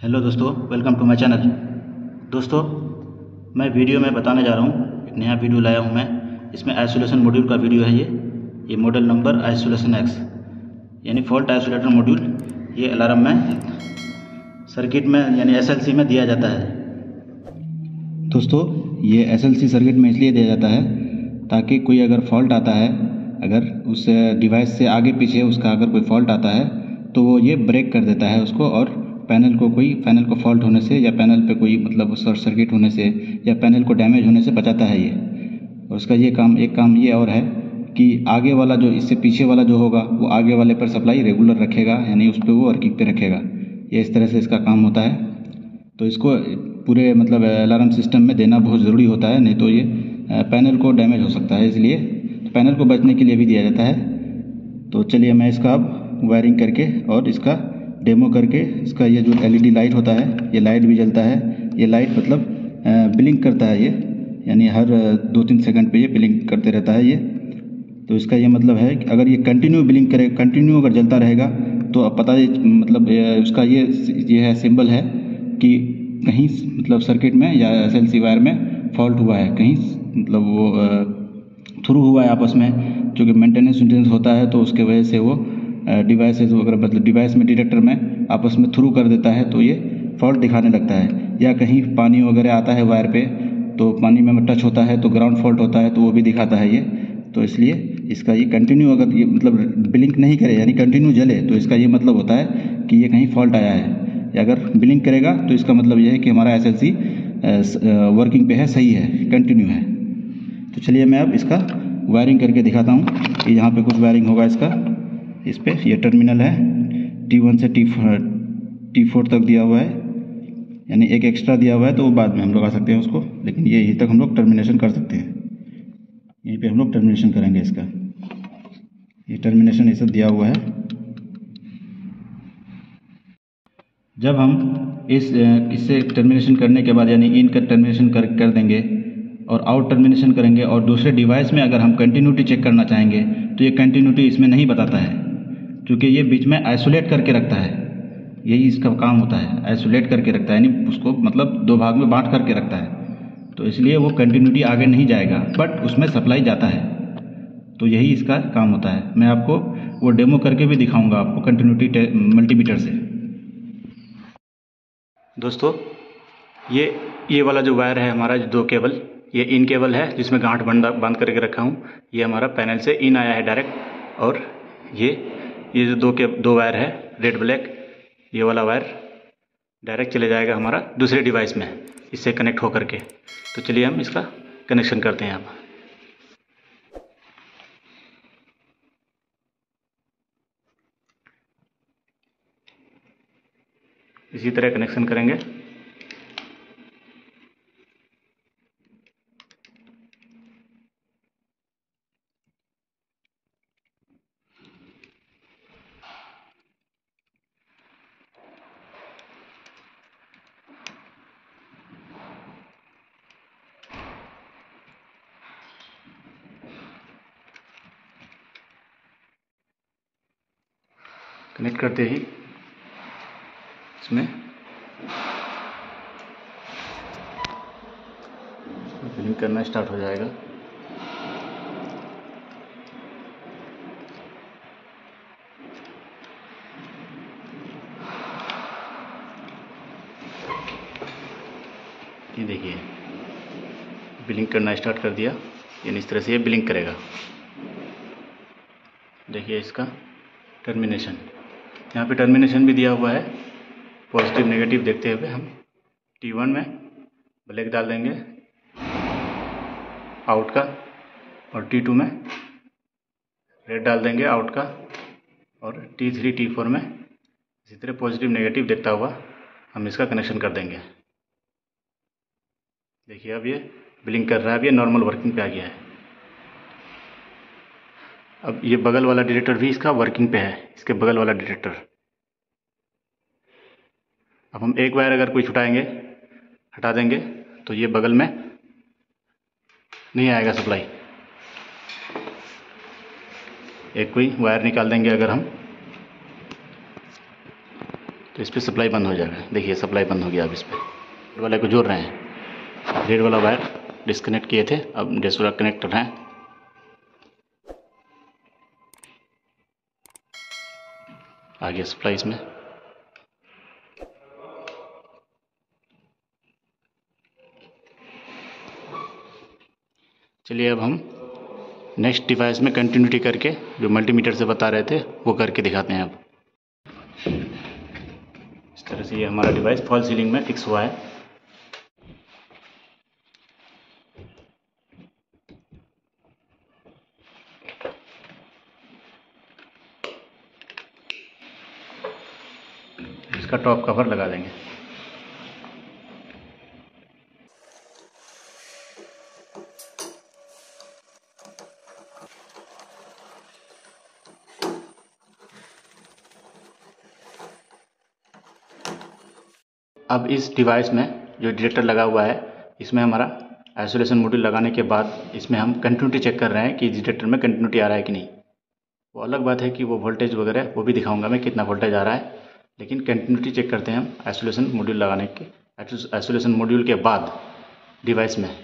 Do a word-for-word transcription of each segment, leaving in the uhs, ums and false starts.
Hello दोस्तों, welcome to my channel. दोस्तों, मैं वीडियो में बताने जा रहा हूँ, एक नया वीडियो लाया हूँ मैं। इसमें आइसोलेशन मॉड्यूल का वीडियो है। ये ये मॉडल नंबर आइसोलेशन एक्स यानी फॉल्ट आइसोलेटर मॉड्यूल। ये अलार्म में सर्किट में यानी एसएलसी में दिया जाता है। दोस्तों, ये एसएलसी सर्किट में इसलिए दिया जाता है ताकि कोई अगर फॉल्ट आता है, अगर उस डिवाइस से आगे पीछे उसका अगर कोई फॉल्ट आता है तो वो ये ब्रेक कर देता है उसको, और पैनल को कोई पैनल को फॉल्ट होने से या पैनल पे कोई मतलब शॉर्ट सर्किट होने से या पैनल को डैमेज होने से बचाता है ये। और उसका ये काम एक काम ये और है कि आगे वाला जो इससे पीछे वाला जो होगा वो आगे वाले पर सप्लाई रेगुलर रखेगा, यानी उस पर वो वर्किंग पे रखेगा। ये इस तरह से इसका काम होता है। तो इसको पूरे मतलब अलार्म सिस्टम में देना बहुत ज़रूरी होता है, नहीं तो ये पैनल को डैमेज हो सकता है। इसलिए पैनल को बचने के लिए भी दिया जाता है। तो चलिए मैं इसका अब वायरिंग करके और इसका डेमो करके, इसका ये जो एलईडी लाइट होता है, ये लाइट भी जलता है। ये लाइट मतलब ब्लिंक करता है ये, यानी हर दो तीन सेकंड पे ये ब्लिंक करते रहता है ये। तो इसका ये मतलब है कि अगर ये कंटिन्यू ब्लिंक करे, कंटिन्यू अगर जलता रहेगा तो अब पता है मतलब उसका ये ये है सिंबल है कि कहीं मतलब सर्किट में या एसएलसी वायर में फॉल्ट हुआ है, कहीं मतलब वो थ्रू हुआ है आपस में, जो कि मेंटेनेंस वेंटेनेंस होता है तो उसके वजह से वो डिवाइसेस वगैरह मतलब डिवाइस में डिटेक्टर में आपस में थ्रू कर देता है तो ये फॉल्ट दिखाने लगता है। या कहीं पानी वगैरह आता है वायर पे तो पानी में टच होता है तो ग्राउंड फॉल्ट होता है तो वो भी दिखाता है ये। तो इसलिए इसका ये कंटिन्यू अगर ये मतलब ब्लिंक नहीं करे यानी कंटिन्यू जले तो इसका ये मतलब होता है कि ये कहीं फॉल्ट आया है। या अगर ब्लिंक करेगा तो इसका मतलब ये है कि हमारा एसएलसी वर्किंग पे है, सही है, कंटिन्यू है। तो चलिए मैं अब इसका वायरिंग करके दिखाता हूँ कि यहाँ पे कुछ वायरिंग होगा इसका। इस पे ये टर्मिनल है, टी वन से टी टी फोर तक दिया हुआ है, यानी एक एक्स्ट्रा दिया हुआ है तो वो बाद में हम लोग आ सकते हैं उसको, लेकिन ये यहीं तक हम लोग टर्मिनेशन कर सकते हैं। यहीं पे हम लोग टर्मिनेशन करेंगे इसका। ये टर्मिनेशन ये सब दिया हुआ है। जब हम इस इससे टर्मिनेशन करने के बाद यानी इन का टर्मिनेशन कर कर देंगे और आउट टर्मिनेशन करेंगे और दूसरे डिवाइस में अगर हम कंटिन्यूटी चेक करना चाहेंगे तो ये कंटिन्यूटी इसमें नहीं बताता है, क्योंकि ये बीच में आइसोलेट करके रखता है। यही इसका काम होता है, आइसोलेट करके रखता है, यानी उसको मतलब दो भाग में बांट करके रखता है। तो इसलिए वो कंटिन्यूटी आगे नहीं जाएगा, बट उसमें सप्लाई जाता है। तो यही इसका काम होता है। मैं आपको वो डेमो करके भी दिखाऊंगा आपको कंटिन्यूटी मल्टीमीटर से। दोस्तों, ये ये वाला जो वायर है हमारा, जो दो केबल, ये इन केबल है जिसमें गांठ बंद बांध करके रखा हूँ। ये हमारा पैनल से इन आया है डायरेक्ट, और ये ये जो दो के दो वायर है रेड ब्लैक, ये वाला वायर डायरेक्ट चले जाएगा हमारा दूसरे डिवाइस में इससे कनेक्ट हो करके। तो चलिए हम इसका कनेक्शन करते हैं। अब इसी तरह कनेक्शन करेंगे। कनेक्ट करते ही इसमें ब्लिंक करना स्टार्ट हो जाएगा। ये देखिए ब्लिंक करना स्टार्ट कर दिया, यानी इस तरह से ये ब्लिंक करेगा। देखिए इसका टर्मिनेशन, यहाँ पे टर्मिनेशन भी दिया हुआ है। पॉजिटिव नेगेटिव देखते हुए हम टी वन में ब्लैक डाल देंगे आउट का, और टी टू में रेड डाल देंगे आउट का, और टी थ्री टी फोर में इसी तरह पॉजिटिव नेगेटिव देखता हुआ हम इसका कनेक्शन कर देंगे। देखिए अब ये ब्लिंक कर रहा है, अब ये नॉर्मल वर्किंग पे आ गया है। अब ये बगल वाला डिटेक्टर भी इसका वर्किंग पे है, इसके बगल वाला डिटेक्टर। अब हम एक वायर अगर कोई छुटाएंगे, हटा देंगे, तो ये बगल में नहीं आएगा सप्लाई। एक कोई वायर निकाल देंगे अगर हम, तो इस पर सप्लाई बंद हो जाएगा। देखिए सप्लाई बंद हो गया। अब इस पर रेड वाले को जोड़ रहे हैं, रेड वाला वायर डिस्कनेक्ट किए थे, अब डैश वाला कनेक्ट कर रहे हैं। आ गया सप्लाई इसमें। चलिए अब हम नेक्स्ट डिवाइस में कंटिन्यूटी करके जो मल्टीमीटर से बता रहे थे वो करके दिखाते हैं। अब इस तरह से ये हमारा डिवाइस फॉल सीलिंग में फिक्स हुआ है। इसका टॉप कवर लगा देंगे। अब इस डिवाइस में जो डिटेक्टर लगा हुआ है, इसमें हमारा आइसोलेशन मॉड्यूल लगाने के बाद इसमें हम कंटिन्यूटी चेक कर रहे हैं कि डिटेक्टर में कंटिन्यूटी आ रहा है कि नहीं। वो अलग बात है कि वो वोल्टेज वगैरह वो भी दिखाऊंगा मैं कितना वोल्टेज आ रहा है, लेकिन कंटिन्यूटी चेक करते हैं हम आइसोलेशन मॉड्यूल लगाने के आइसोलेशन मॉड्यूल के बाद डिवाइस में।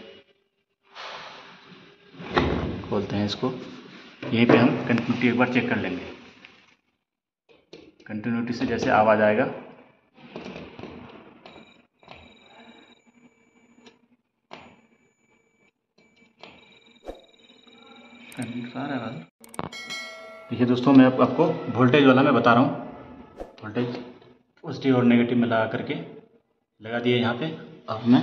खोलते हैं इसको, यहीं पे हम कंटिन्यूटी एक बार चेक कर लेंगे। कंटिन्यूटी से जैसे आवाज़ आएगा देखिए दोस्तों, मैं आप, आपको वोल्टेज वाला मैं बता रहा हूँ। वोल्टेज पॉजिटिव और नेगेटिव में लगा करके लगा दिए यहाँ पे। अब मैं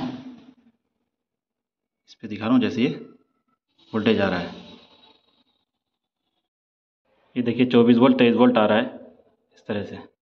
इस पे दिखा रहा हूँ जैसे ये वोल्टेज आ रहा है। ये देखिए चौबीस वोल्ट तेईस वोल्ट आ रहा है इस तरह से।